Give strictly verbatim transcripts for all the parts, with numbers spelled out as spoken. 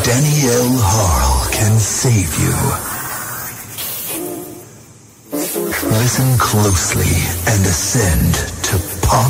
Danielle Harl can save you. Listen closely and ascend to pop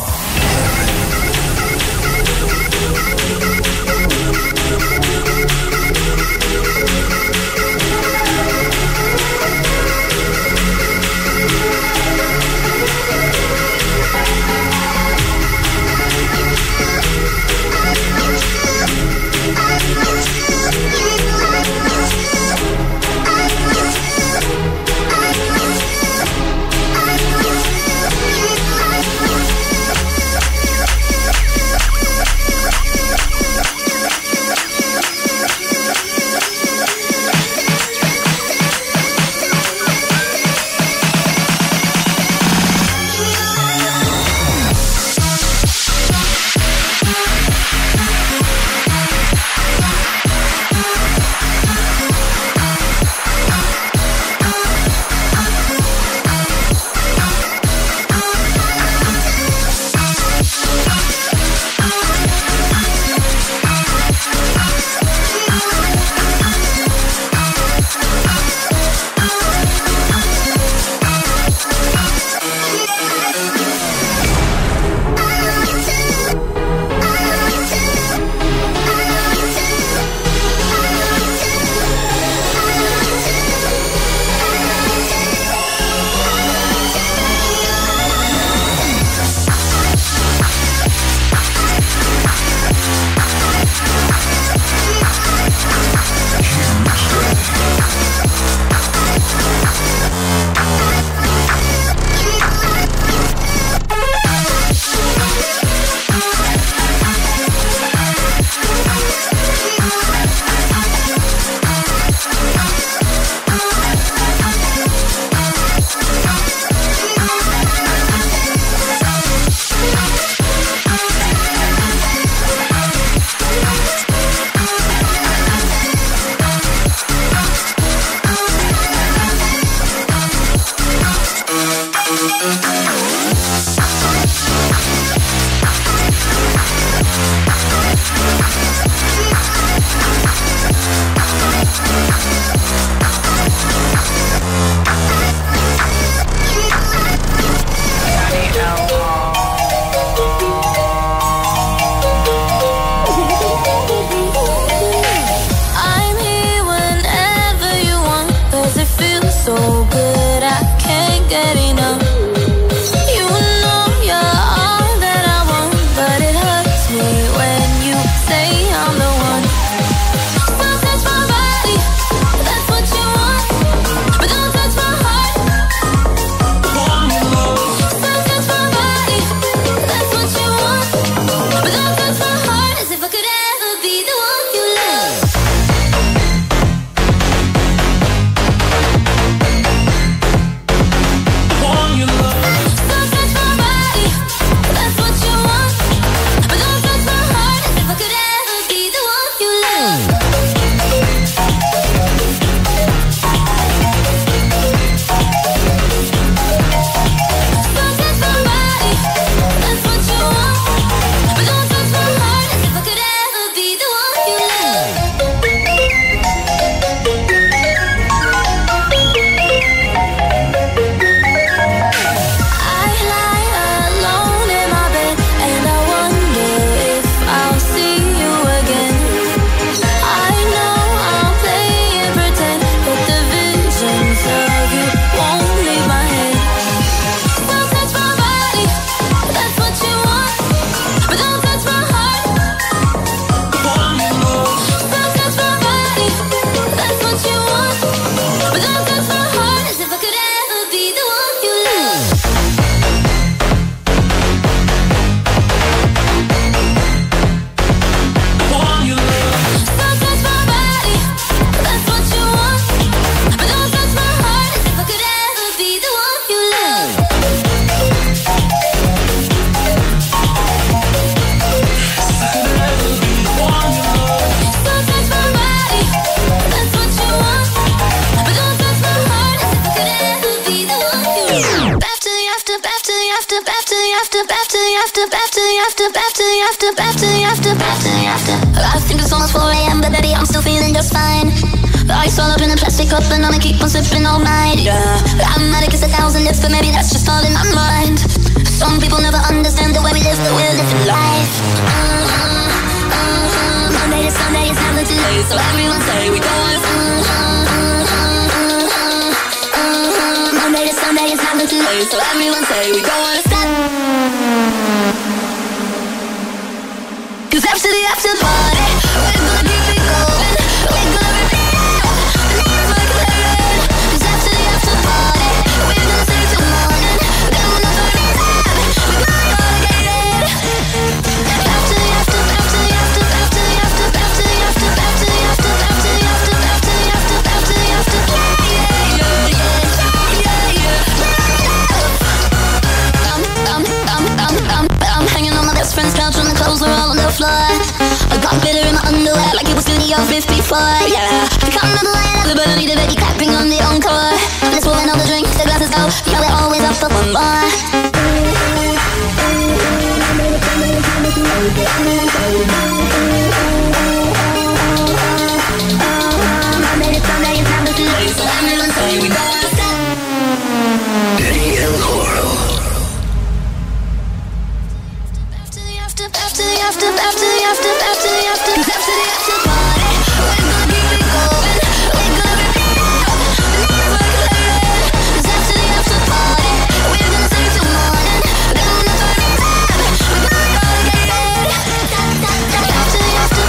after, after, after, after, after. I think it's almost four a.m. but baby I'm still feeling just fine. The ice all up in a plastic cup and I'ma keep on sipping all night, yeah. I might have kissed a thousand lips, but maybe that's just all in my mind. Some people never understand the way we live, but we're living life. Uh-huh, uh-huh. Monday to Sunday is never too late, so everyone say we go on. Uh-huh, uh-huh, uh-huh. Monday to Sunday is never too late, so everyone say we go on a step. Cause after the after party, we're gonna keep it going. We're gonna repeat it, never forget it. Cause after the after party, we're gonna stay till morning. Then we'll never return, we're gonna go get it. After the after, after the after, after the after, after the after, after the after, after the after, after the after, after the after. Yeah, yeah, yeah, yeah, yeah, yeah. I'm, I'm, I'm, I'm, I'm, I'm hanging on my best friend's couch when the clothes are all on the floor. I got glitter in my underwear like it was Studio fifty-four, yeah. I can't remember why I ever, but I need a Betty clapping on the encore. Let's pour in all the drinks, the glasses go, yeah, we're always up for one more. So everyone say we go on a step. Eddie and Laurel. After the after, after the after, after the after, after the after, cause after the after party, we're gonna keep it going. We're gonna repeat it, never forget it. Cause after the after party, we're gonna stay till morning. Then we'll never return, we're gonna go get it. After the after,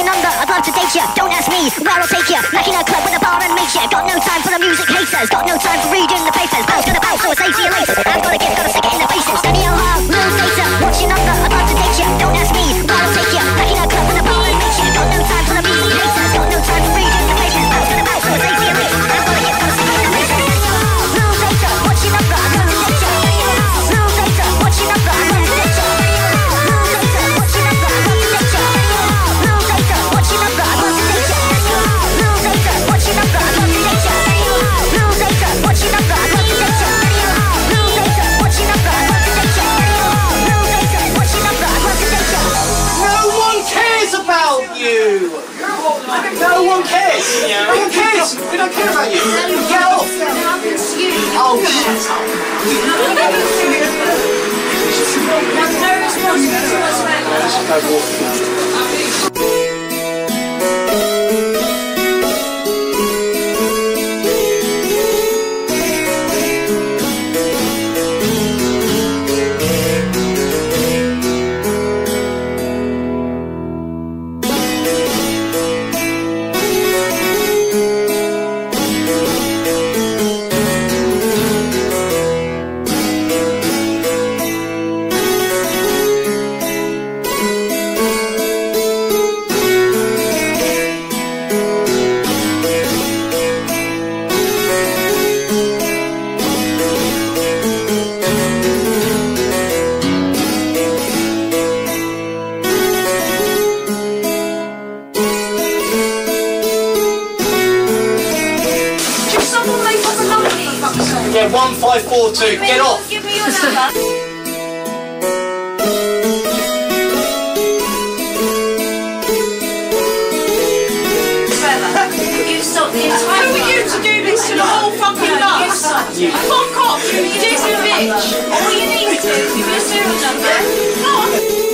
number, I'd love to date ya. Don't ask me where I'll take ya. Back in a club with a bar and make ya. Got no time for the music haters. Got no time for reading the papers. Bounce gonna bounce, so I say see you later. I've got a gift, gotta stick it in the faces. Steady on hard, little data. What's your number? I'd love to date ya. Don't ask me where I'll take ya. Back in a club with a bar and make ya. Got no time for the music haters. Got no time for reading the papers. Bounce gonna bounce, so I say see you later. I've got a gift, gotta stick it in the faces. Little data, what's your number? I'd love to date ya. Little data, what's your number? I'd love to date ya. Little data, what's your number? I'd love to date ya. Little data, what's your number? I'd love to date ya. Little data, what's your number? I'd love to date ya. Little data, what's your number? I'd love to date ya. Little data, what's your number? I'd love to date ya. Little data, what's your number? I'd love to date ya. No one cares about you! No one cares! No one cares! We don't care about you! Get off! Oh, shut up! No responsibility whatsoever. Yeah, one five four two. Get off! Give me your number. You stop the entire. Who are you to do this to the whole fucking lot? Fuck off! You dirty bitch! All you need to do is give me a serial number. Go on.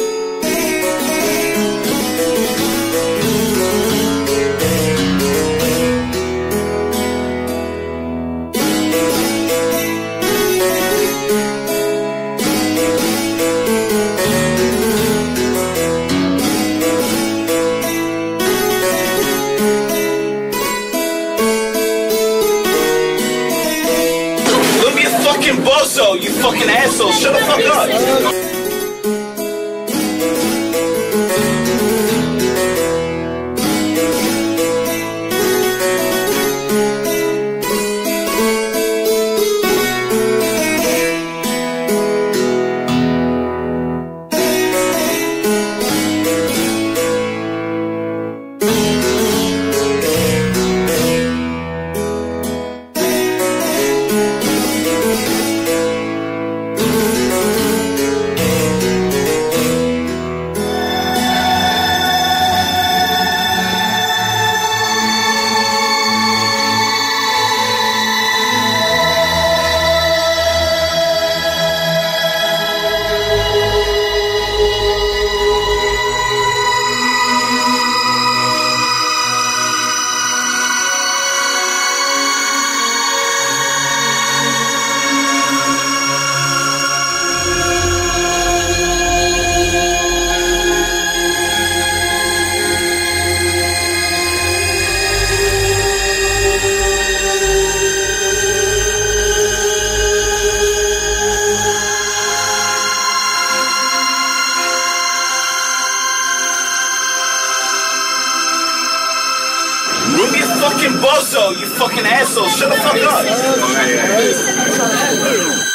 Bozo, you fucking asshole, shut the fuck up! Fucking bozo, you fucking asshole, shut the fuck up!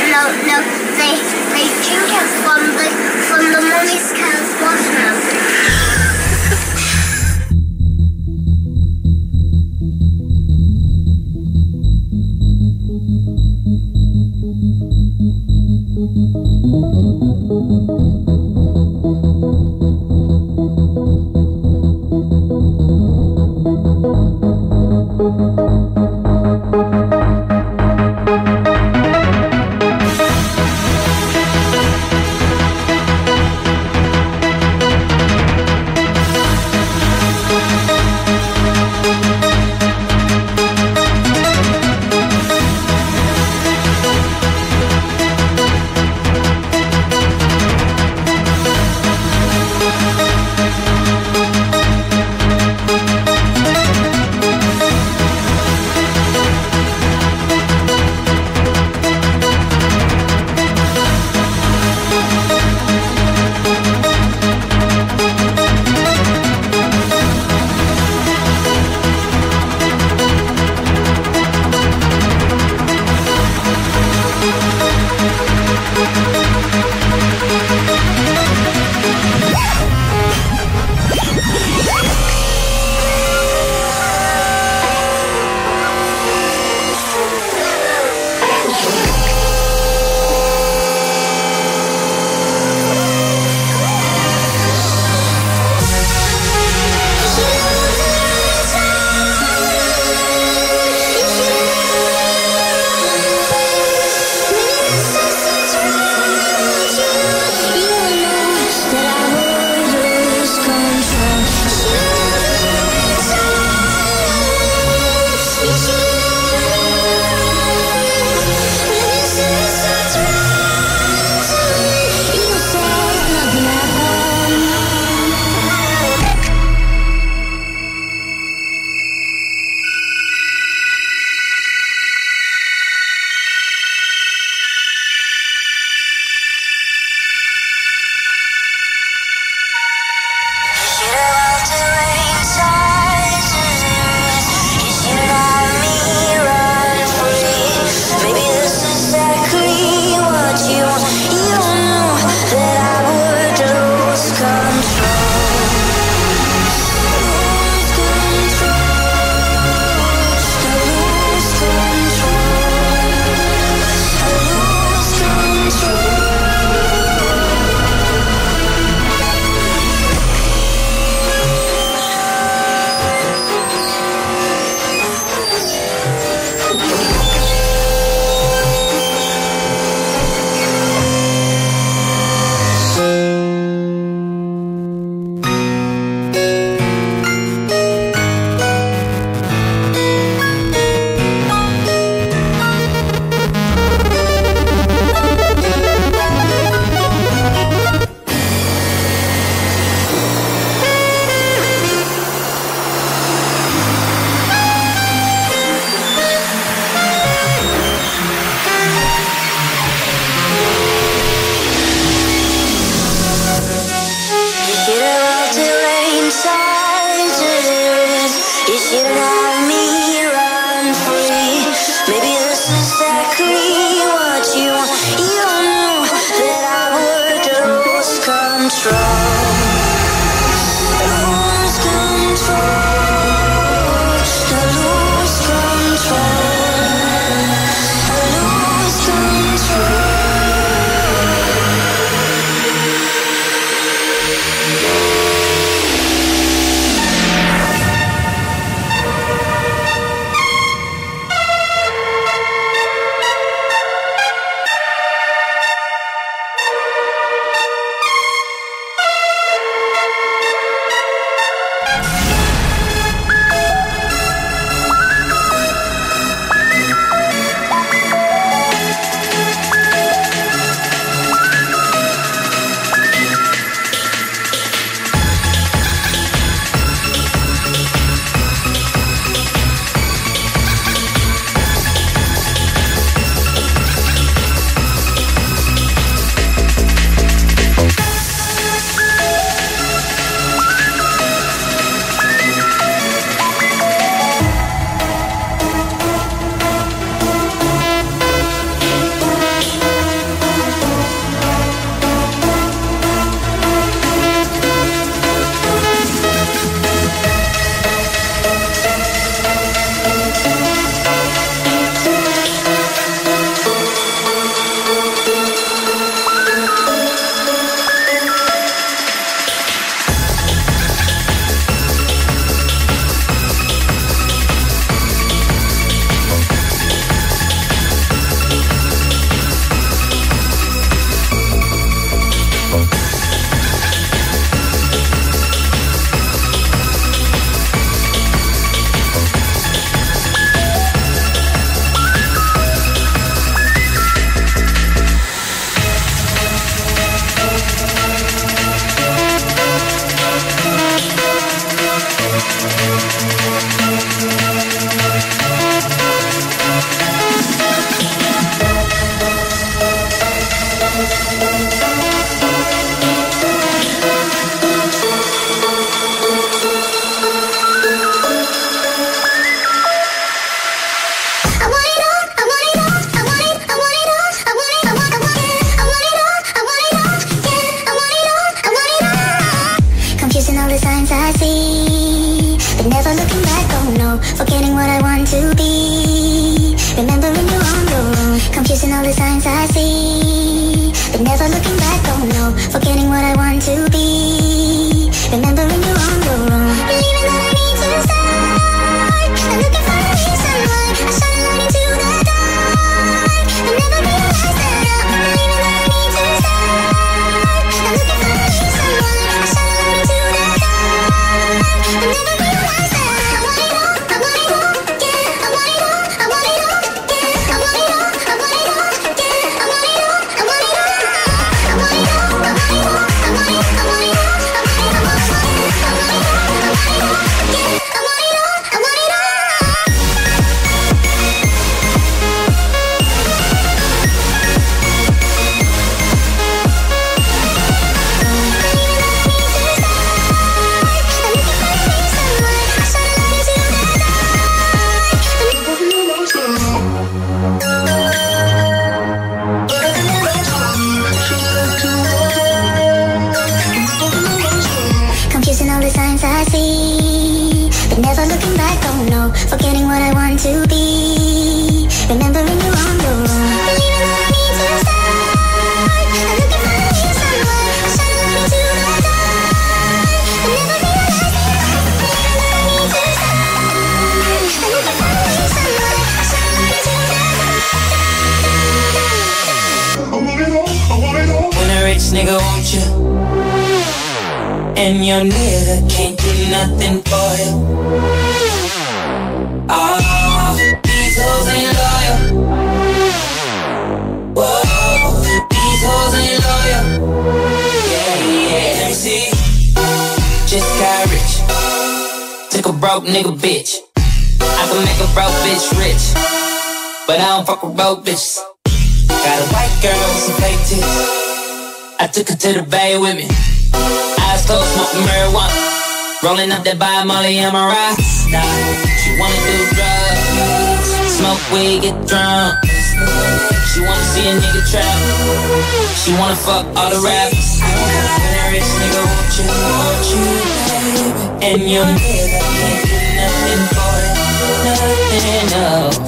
no, no. They they drink it from the from the mommy's cow's bottom. nigga, won't you? And your nigga can't do nothing for you. Oh, these hoes ain't loyal. Whoa, these hoes ain't loyal. Yeah, yeah, let me see. Just got rich. Took a broke nigga bitch. I can make a broke bitch rich, but I don't fuck with broke bitches. Got a white girl with some fake tits. I took her to the bay with me. Eyes closed, smoking marijuana. Rolling up that by Molly and my rocks. Nah, she wanna do drugs, smoke weed, get drunk. She wanna see a nigga trap. She wanna fuck all the rappers. And a rich nigga, won't you, won't you, baby? And your nigga can't do nothing for it. Nothing, no.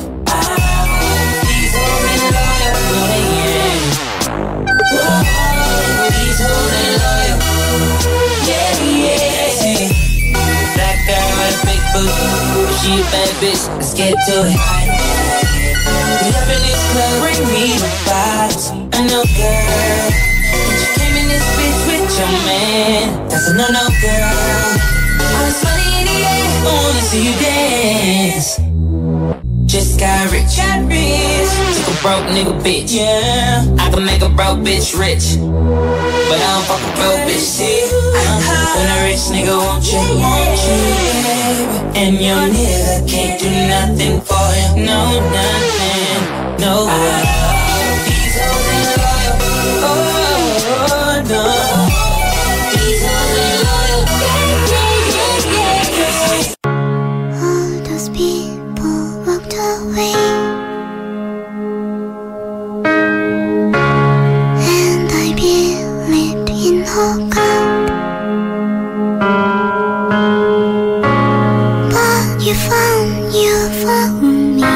These hoes ain't loyal, no they ain't. Whoa, these hoes ain't loyal. Yeah, yeah. See, black girl with a big boot. She a bad bitch, let's get to it. We up in this club, bring me the vibes. I know, girl. And you came in this bitch with your man. That's a no-no, girl. All this money in the air, I wanna see you dance. Just got rich, got rich. Took a broke nigga bitch. Yeah, I can make a broke bitch rich, but I don't fuck a broke bitch. See, uh, when a rich nigga, won't you, won't you, baby? And your nigga can't do nothing for you. No, nothing, no. These hoes ain't loyal. Oh, no. These hoes ain't loyal. Yeah, yeah, yeah, yeah. All those people walked away, and I believed in hope. But you found, you found me.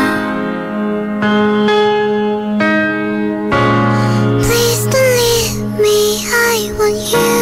Please don't leave me, I want you.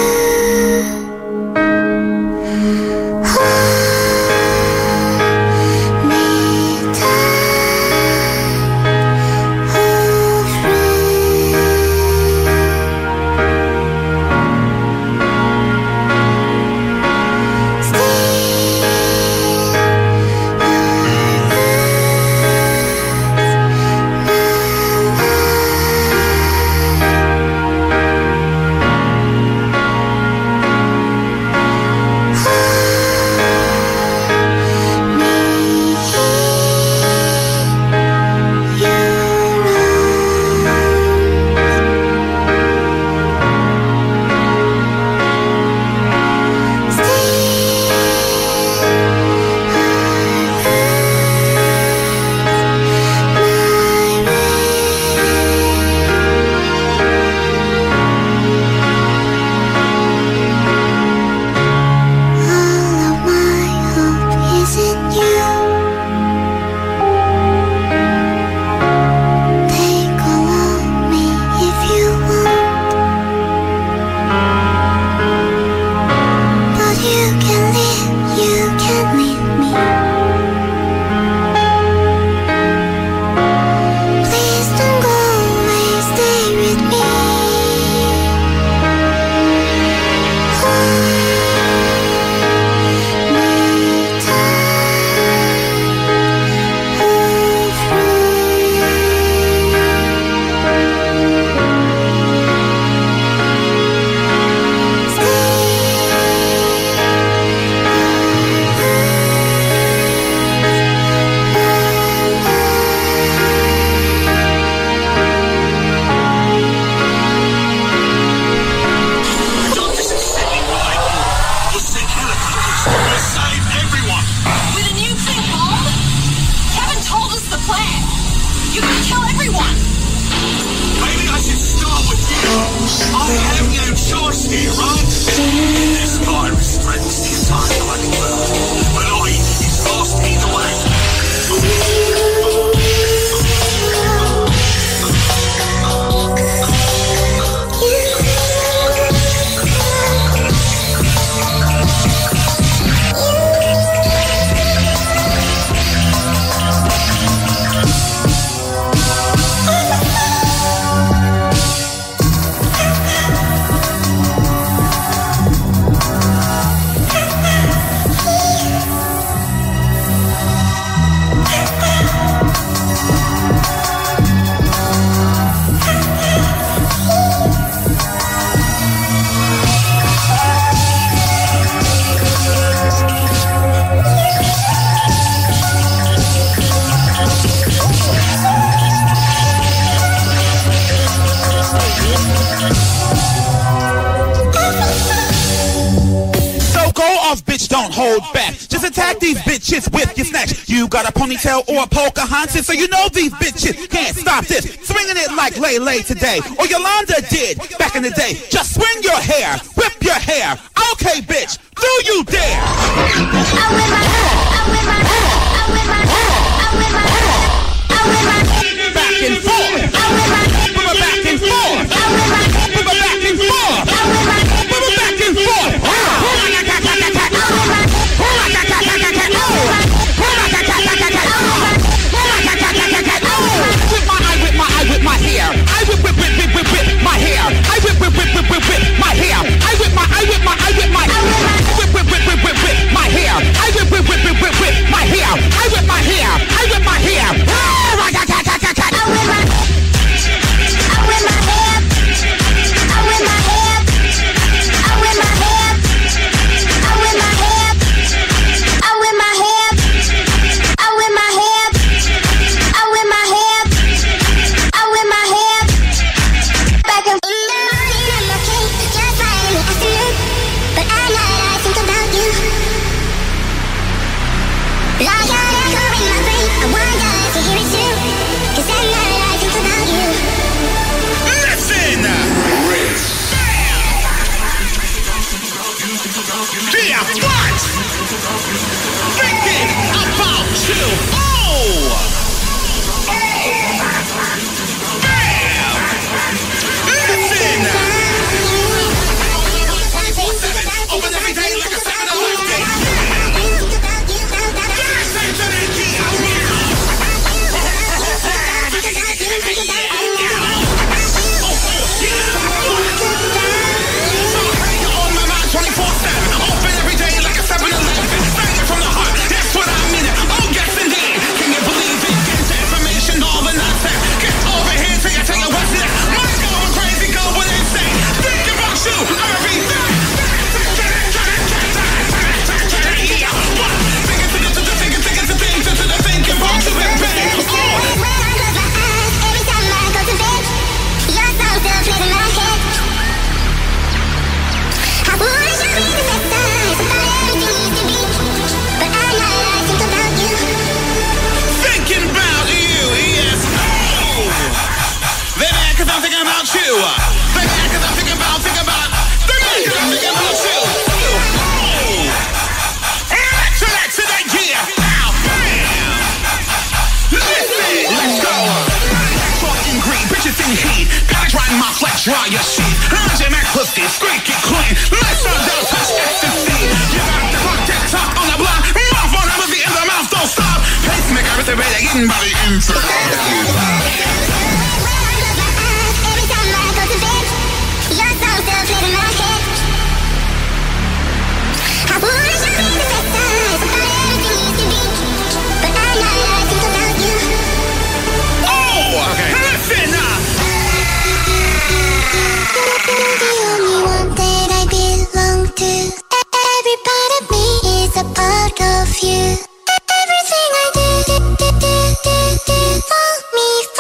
hold back. Just attack these bitches with your snatch. You got a ponytail or a Pocahontas, so you know these bitches can't stop this. Swinging it like Lele today, or Yolanda did back in the day. Just swing your hair, whip your hair. Okay, bitch, do you dare? Back and forth. Put her back and forth. Put her back and forth. Put her back and forth. Whip my eye, whip my eye, whip my hair. I whip, whip, whip, whip, whip, whip my hair. I whip, whip, whip, whip, whip, whip my hair. I whip my, I whip my, I whip my, whip, whip, whip, whip, whip, whip my hair. I whip, whip, whip, whip, whip, whip my hair. I whip my hair. I whip my hair. Try your shit, how's your Mac pussy, squeak it clean. Let's not don't touch ecstasy. You got the clock, tick tock on the block. Mouth on the in the mouth, don't stop. Pacemaker, everything ready, getting by the inside. Every time I go to bed, your song still plays in my head. I wanna show you the best side, about everything used to be, but I know I think about you. Oh, okay. Listen now. You're the only one that I belong to. Every part of me is a part of you. Everything I do, do, do, do, do, do, for me.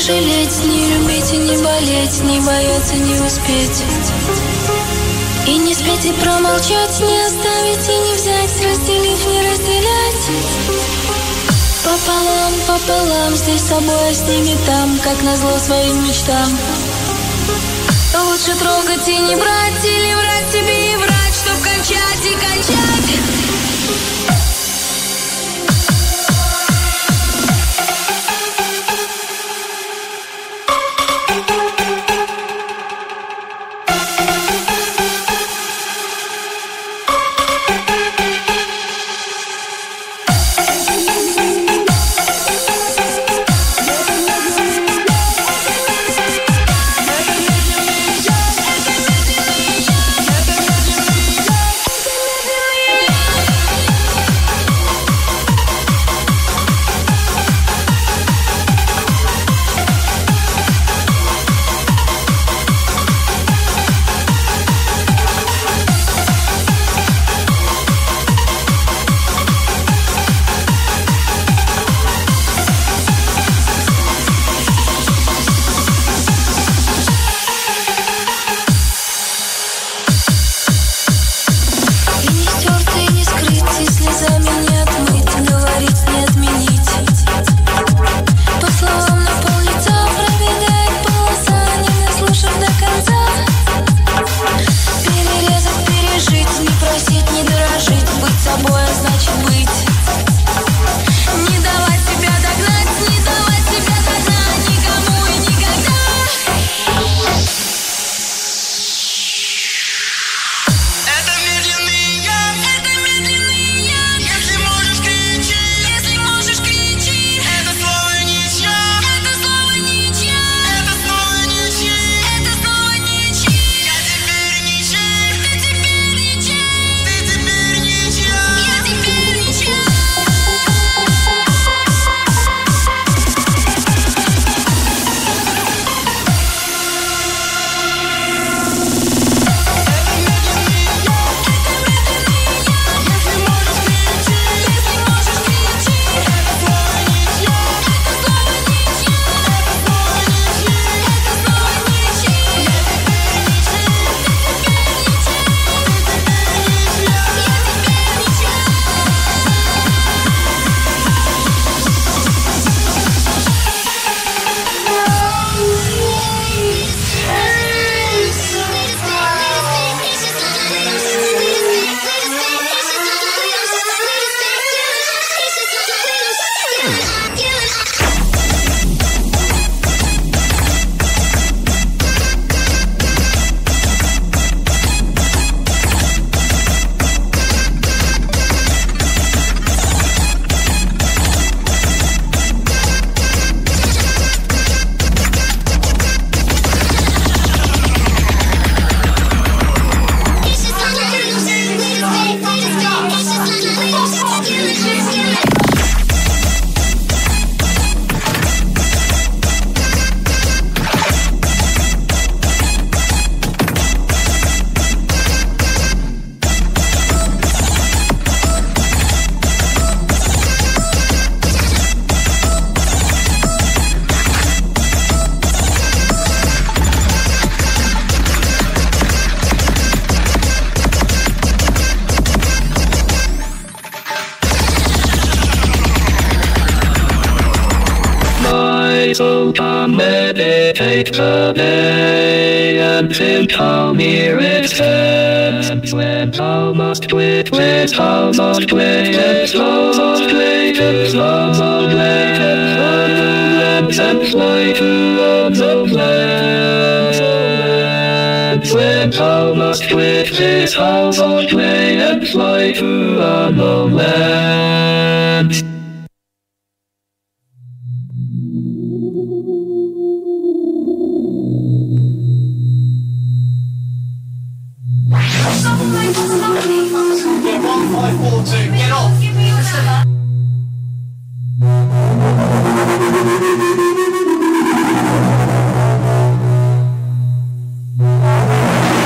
жалеть, не любить и не болеть, не бояться не успеть. И не спеть, и промолчать, не оставить и не взять, разделив, не разделять. Пополам, пополам, здесь с собой, с ними там, как назло своим мечтам. Лучше трогать и не брать, или врать себе и врать, чтоб кончать и кончать. So come meditate today until come near its end. When thou must quit, when thou must quit, and thou must quit, and thou must quit, and fly to the land. When thou must quit, and thou must quit, and fly to the land. Five, four, two, get off!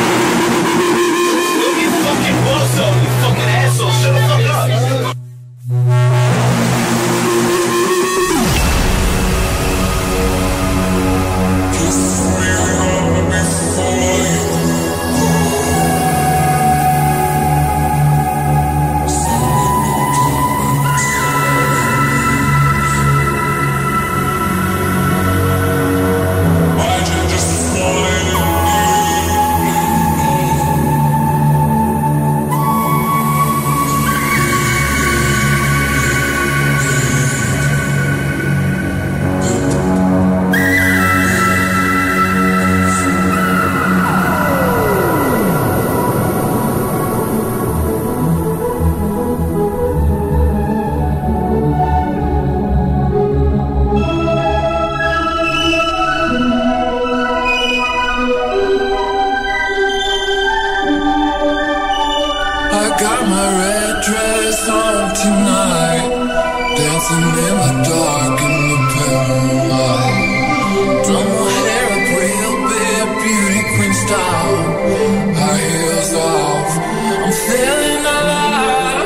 Look, you fucking bozo, you fucking asshole, shut the fuck up! dancing in the dark in the pale moonlight. Done my hair up real big, beauty queen style. High heels off, I'm feeling alive.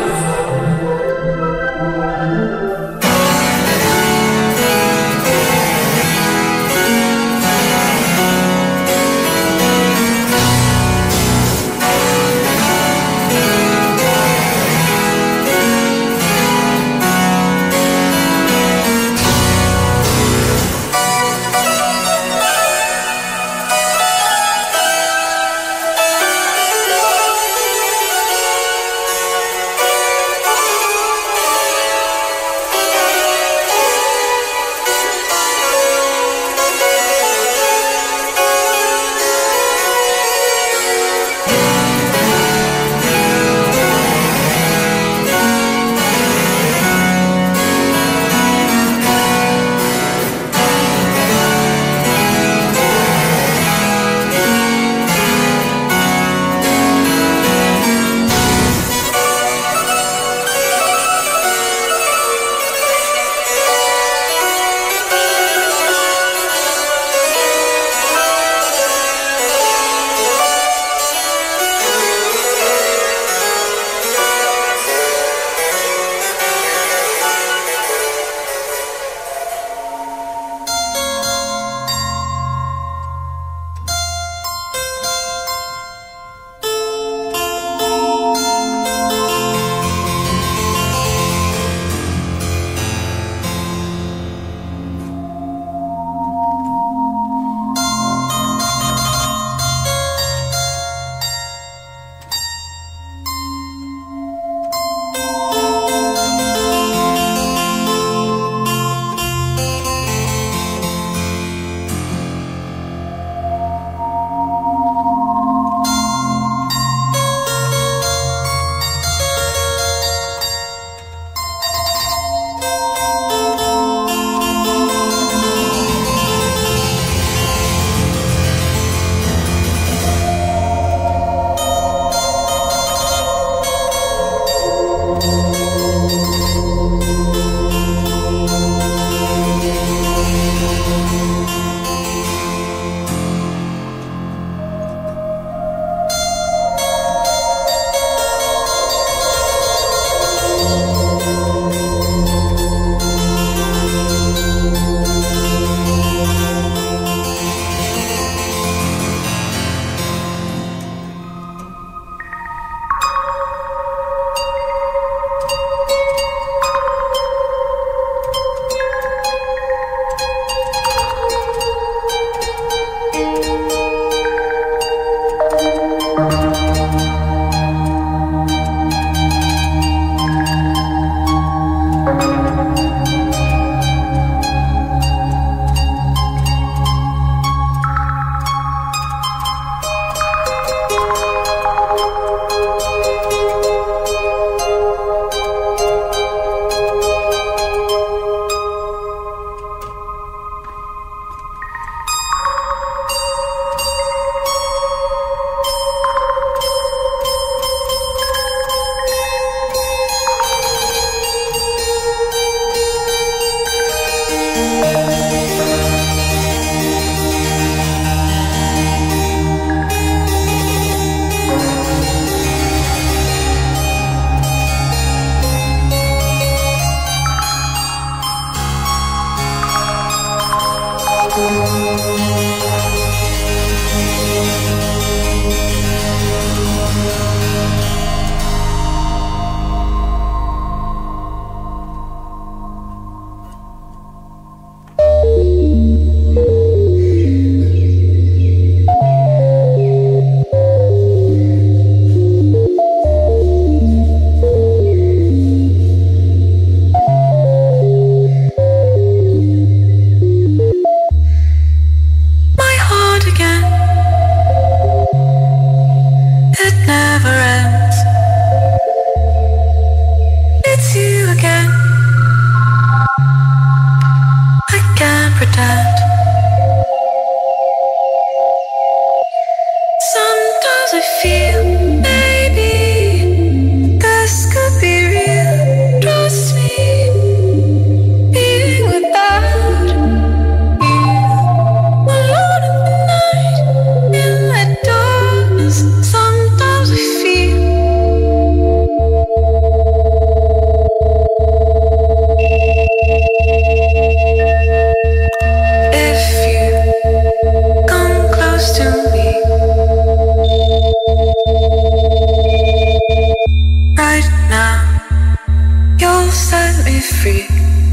me free.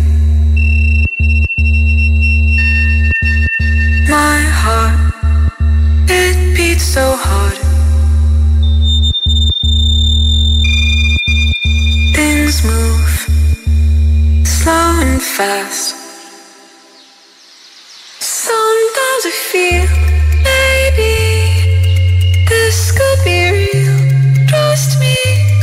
My heart, it beats so hard. Things move slow and fast. Sometimes I feel maybe this could be real. Trust me,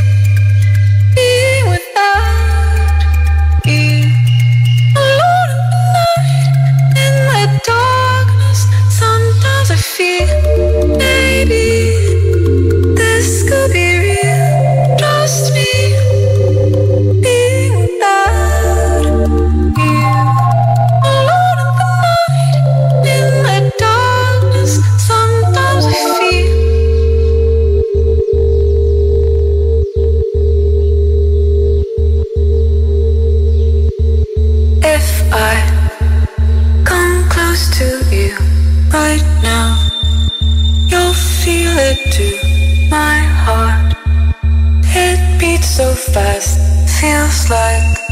being without you, alone in the night, in the darkness. Sometimes I feel maybe this could be real. Trust me, being without you, alone in the night, in the darkness. Sometimes I feel. If I come close to you right now, you'll feel it too. My heart, it beats so fast, feels like